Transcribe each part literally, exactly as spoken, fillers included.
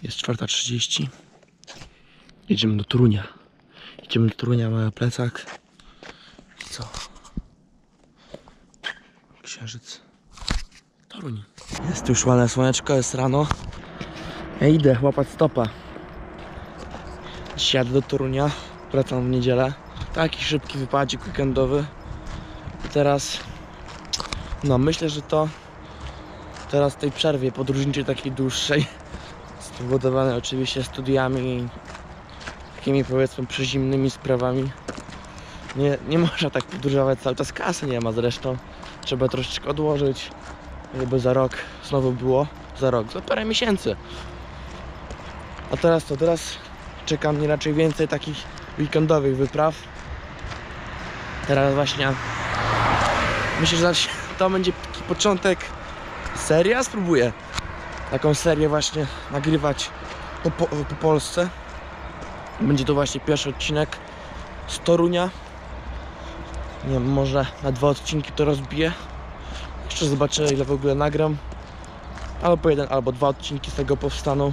Jest czwarta trzydzieści. Jedziemy do Torunia. Jedziemy do Torunia, mamy plecak. I co? Księżyc. Toruń. Jest już ładne słoneczko, jest rano. Ja idę łapać stopa. Dziś jadę do Torunia. Wracam w niedzielę. Taki szybki wypadzik weekendowy. I teraz... No myślę, że to... Teraz w tej przerwie podróżniczej takiej dłuższej, spowodowane oczywiście studiami, takimi powiedzmy przyzimnymi sprawami, nie, nie można tak podróżować cały czas, kasy nie ma zresztą, trzeba troszeczkę odłożyć, żeby za rok znowu było, za rok, za parę miesięcy. A teraz to, teraz czeka mnie raczej więcej takich weekendowych wypraw. Teraz właśnie myślę, że to będzie taki początek serii, ja spróbuję taką serię właśnie nagrywać po, po, po Polsce. Będzie to właśnie pierwszy odcinek z Torunia. Nie wiem, może na dwa odcinki to rozbiję. Jeszcze zobaczę, ile w ogóle nagram. Albo jeden, albo dwa odcinki z tego powstaną.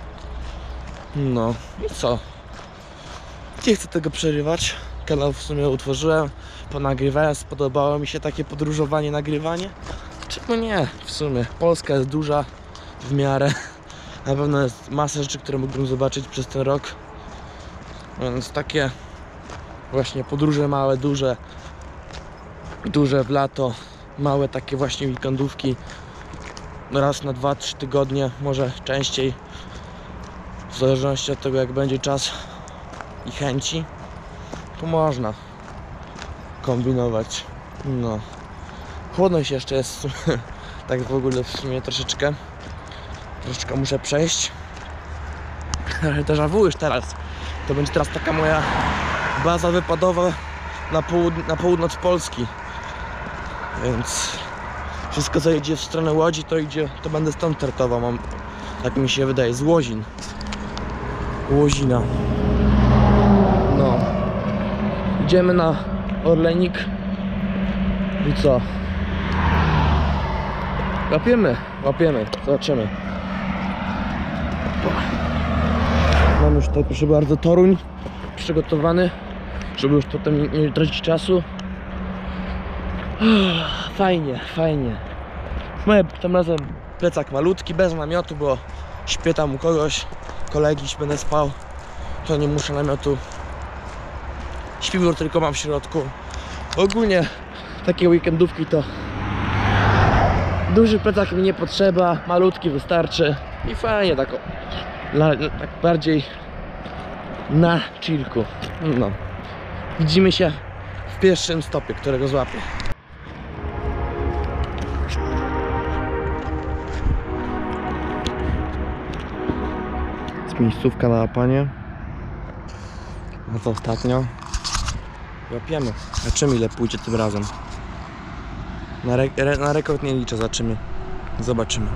No i co? Nie chcę tego przerywać. Kanał w sumie utworzyłem, ponagrywałem, spodobało mi się takie podróżowanie, nagrywanie. Czemu nie? W sumie Polska jest duża w miarę. Na pewno jest masa rzeczy, które mógłbym zobaczyć przez ten rok. Więc takie właśnie podróże małe, duże, duże w lato, małe takie właśnie weekendówki. Raz na dwa trzy tygodnie, może częściej, w zależności od tego, jak będzie czas i chęci, to można kombinować. No. Chłodno się jeszcze jest, tak w ogóle w sumie troszeczkę. Troszeczkę muszę przejść. Déjà vu już teraz. To będzie teraz taka moja baza wypadowa na, połud na północ Polski. Więc wszystko, co idzie w stronę Łodzi, to idzie, to będę stąd startował. Mam, tak mi się wydaje, z Łozin. Łozina. No. Idziemy na Orlenik. I co? Łapiemy, łapiemy, zobaczymy. Mam już tutaj, proszę bardzo, Toruń przygotowany, żeby już potem nie tracić czasu. Fajnie, fajnie. Moje tym razem plecak malutki, bez namiotu, bo śpię tam u kogoś, kolegi, będę spał, to nie muszę namiotu. Śpiwór tylko mam w środku. Ogólnie takie weekendówki to duży plecak mi nie potrzeba, malutki wystarczy i fajnie tak, na, tak bardziej na chillku. No. Widzimy się w pierwszym stopie, którego złapię. Jest miejscówka na łapanie. No to ostatnio. Łapiemy. Zobaczymy, ile pójdzie tym razem. Na, re re na rekord nie liczę, zobaczymy. Zobaczymy.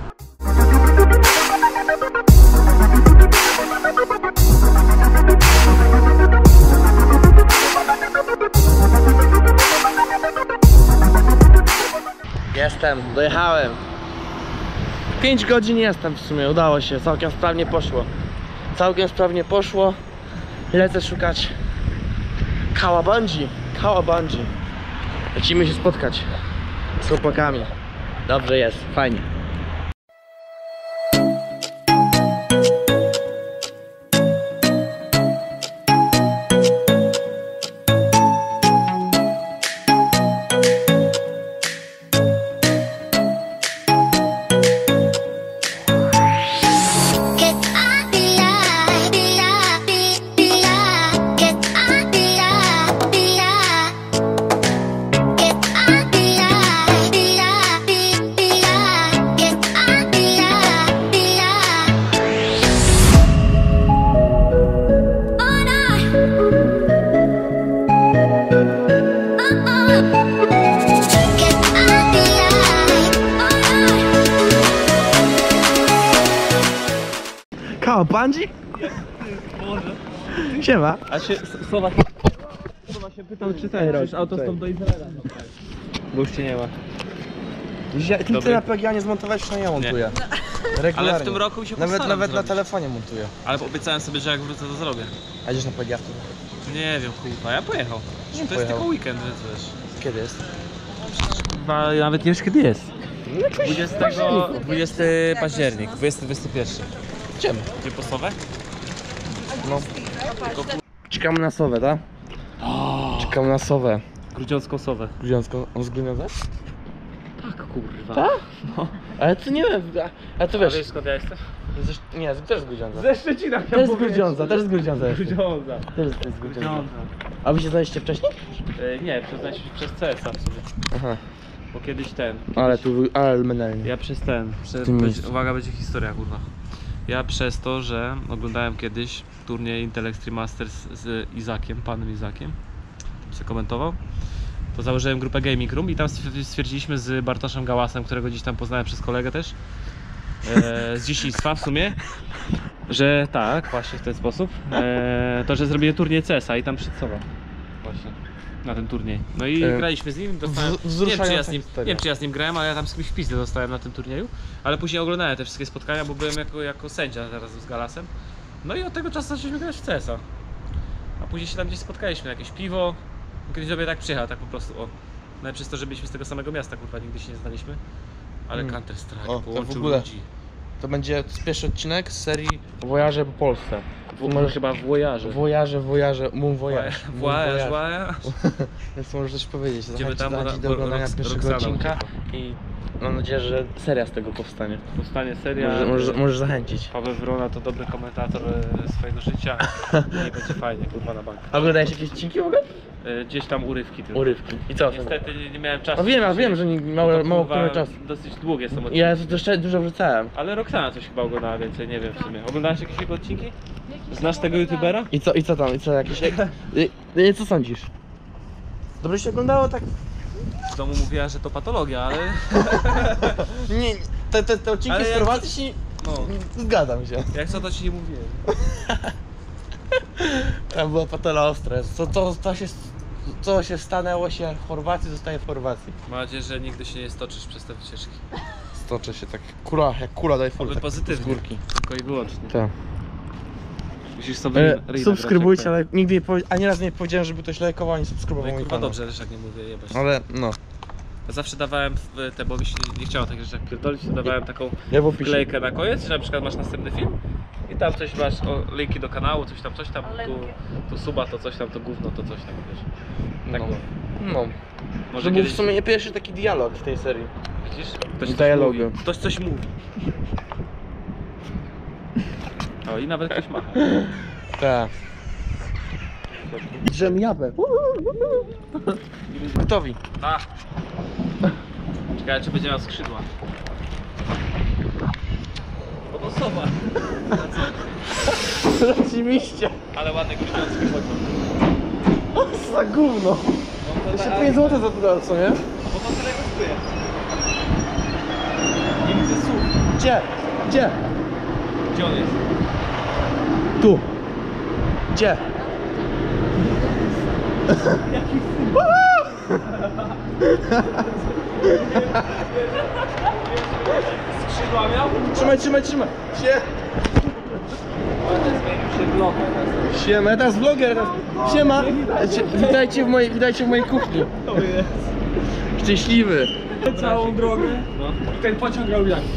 Jestem, dojechałem. pięć godzin jestem w sumie, udało się, całkiem sprawnie poszło. Całkiem sprawnie poszło. Lecę szukać Kałabandzi. Kałabandzi. Lecimy się spotkać z chłopakami. Dobrze jest, fajnie. Kałabandzi? Może. Siema. A się słowa, słowa się pytam, czy ten, czy autostop do Izraela. Bo już cię nie ma. Ja, ty Dobry. na P G A nie zmontowałeś, przynajmniej ja montuję. Regularnie. Ale w tym roku mi się Nawet, postaram nawet na zrobić. telefonie montuję. Ale obiecałem sobie, że jak wrócę, to zrobię. A idziesz na P G A w tym? Nie wiem, kurwa, ja pojechał. To jest pojechał? tylko weekend, więc wiesz. Kiedy jest? Chyba nawet nie wiesz kiedy jest. dwudziestego dwudziestego październik, dwudziesty dwudziesty pierwszy. Idziemy. Gdzie postowe? No. Czekamy na Sowę, tak? Czekamy na Sowę. Grudziącką sowę. Grudziącką. On z Grudziądza? Tak, kurwa. Tak? No. Ale to nie wiem, a- ale to Wiesz, wiesz... skąd ja jestem? Ze, nie, też z Grudziądza. Ze Szczecina. Też z Grudziądza, też z Grudziądza jestem. Grudziądza. Też też z Grudziądza. Grudziądza. A wy się znaliście wcześniej? E, nie, przyznać się przez C S a w sumie. Aha. Bo kiedyś ten. Ale tu, ale menelnie. Ja przez ten. Przez, tym będzie, miejscu. uwaga, będzie historia, kurwa. Ja przez to, że oglądałem kiedyś turniej Intel Extreme Masters z Izakiem, panem Izakiem, co komentował, to założyłem grupę Gaming Room i tam stwierdziliśmy z Bartoszem Gałasem, którego gdzieś tam poznałem przez kolegę też, e, z dzieciństwa w sumie, że tak, właśnie w ten sposób, e, to, że zrobię turniej C S a i tam przedsował właśnie na ten turniej. No i E, graliśmy z nim, dostałem, wz- nie wiem, czy ja z nim, historia. nie wiem czy ja z nim grałem, ale ja tam z kimś w pizdę dostałem na tym turnieju, ale później oglądałem te wszystkie spotkania, bo byłem jako, jako sędzia teraz z Galasem. No i od tego czasu zaczęliśmy grać w C S a. A później się tam gdzieś spotkaliśmy na jakieś piwo. Kiedyś sobie tak przyjechał, tak po prostu, o. Nawet przez to, że byliśmy z tego samego miasta, kurwa, nigdy się nie znaliśmy. Ale Mm. Counter Strike O, to połączył w ogóle. ludzi. To będzie pierwszy odcinek z serii Wojaże po Polsce. W, Możesz- chyba w Wojarze. Wojaże, wojaże, mum wojaż. Mum Wojarze, wojaż. Wojarze. Więc możesz coś powiedzieć. Idziemy Zachęcić, tam, bo zachęcić na- do oglądania Rox- pierwszego Roxana odcinka uciekła. i mam nadzieję, że seria z tego powstanie. Powstanie seria. Możesz, możesz, możesz zachęcić. Paweł Wrona to dobry komentator e, swojego życia. I będzie fajnie, kurwa, na bank. A oglądałeś jakieś odcinki w ogóle? E, Gdzieś tam urywki tylko. Urywki. I co? Niestety nie, nie miałem czasu. No wiem, ja dzisiaj, wiem, że nie, bo mało, to, mało kurwa, który czas. Dosyć długie są odcinki. Ja jeszcze dużo wrzucałem. Ale Roxana coś chyba oglądała więcej, nie wiem w sumie. Oglądałeś jakieś jego odcinki? Znasz tego youtubera? I co, i co tam? I co jakieś... I, i, co sądzisz? Dobrze się oglądało tak? W domu mówiła, że to patologia, ale... Nie, te, te, te odcinki Ale z jak- Chorwacji się... No, nie- Zgadzam się. jak co to ci nie mówiłem. Tam była patola ostra. Co, co, co, się, co się stanęło się w Chorwacji, zostaje w Chorwacji. Mam nadzieję, że nigdy się nie stoczysz przez te wycieczki. Stoczę się tak, kula, jak kula daj full, Oby tak, pozytywnie. z górki. Tylko i wyłącznie. Tak. Musisz sobie E, ryj subskrybujcie, nagrać, ale nigdy nie powie, ani raz nie powiedziałem, żeby ktoś lajkował, ani jak subskrybował ten. No i mój kurwa kanał. dobrze, też jak nie mówię, jebać. Ale no, Ja zawsze dawałem w te, bo mi się nie chciało takich rzeczy jak pierdolić, to dawałem taką ja w opisie. wklejkę na koniec, że na przykład masz następny film i tam coś masz, o, linki do kanału, coś tam, coś tam, tu, tu suba, to coś tam, to gówno, to coś tam, wiesz. Tak No. było. No. Może To był kiedyś, w sumie nie pierwszy taki dialog w tej serii. widzisz? Ktoś coś Dialogu. mówi. Ktoś coś mówi. O, i nawet ktoś macha. Tak. Drzem japę. Gotowi. A! Czekaj, czy będzie miał skrzydła. O, to sowa. Rzeczywiście. Ale ładny grudziącki pociąg. Co za gówno. No, Jeszcze pięć złotych za to, co nie? Bo to tyle kosztuje. Nie widzę słów. Gdzie? Gdzie? Gdzie on jest? Tu. Gdzie? Skrzydła miał? Trzymaj, trzymaj, trzymaj. Sie. Zmienił się blok. Siema, ja teraz vloger. Teraz. Siema. Cie- Witajcie w mojej, witajcie w mojej kuchni. Szczęśliwy. Całą drogę. No. I ten pociąg miał jak?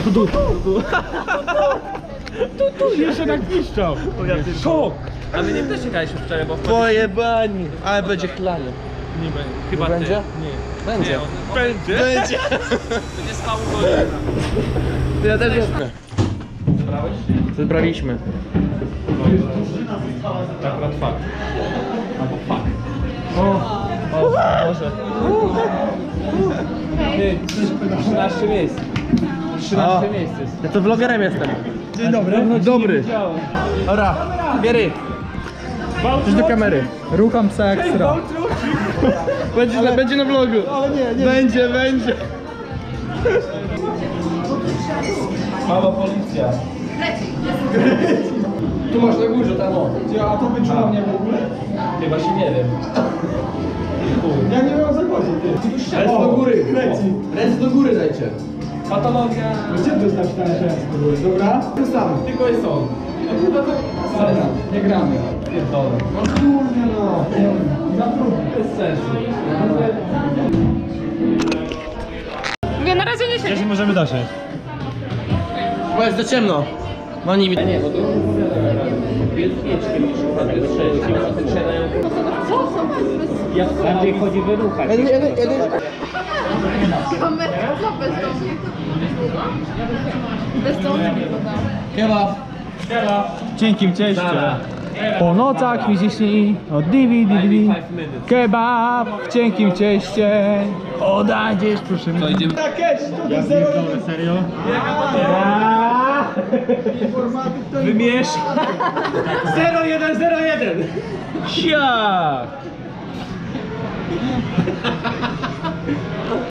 Tu jeszcze tak piszczał. Szok! A my nie też jechaliśmy wczoraj, bo w Pojebani. Ale będzie chlany. nie będzie. Chyba Będzie? Ty. Nie. Będzie. Nie, on, on będzie. Będzie. To nie spał godzina. Ja też jestem. Zebrałeś? Zebraliśmy. Akurat fakt. Albo fakt. O. Może. Ty, trzynaście miejsc. trzynaście O. miejsc jest. Ja to vlogerem jestem. Dzień dobry. Dobry. Dobra, biery. Idź do kamery. Rucham psa ekstra. Będzie, na, będzie na vlogu. Ale nie, nie. Będzie, będzie. Mała policja. Tu masz na górze, tam o. A to wyczuła mnie w ogóle? Chyba się nie wiem. Ja nie wiem o co chodzi. Ręce do góry. Leci. Ręce do góry dajcie. Patologia. Gdzie to jest napisane, że jest do góry? Dobra? To samo. Tylko jest on. Dobra, nie gramy. Pierdolę. No kurde no. Za trudno. Bez sensu. Mówię, na razie nie siedzi. Gdzie możemy dosiąść? Bo jest za ciemno. No nie widzę. Nie, bo Bardziej chodzi wyruchać. jeden, jeden, jeden. Mamy no, bezdomnie. Bezdomnie wyglądało. Kebab. Dzięki cześć. Po nocach mięśni od D V D D V. Kebab w cienkim cieście. Odajdziesz, proszę mnie. idziemy. Ja pierdolę, serio? Wymierz. zero jeden zero jeden. Siak!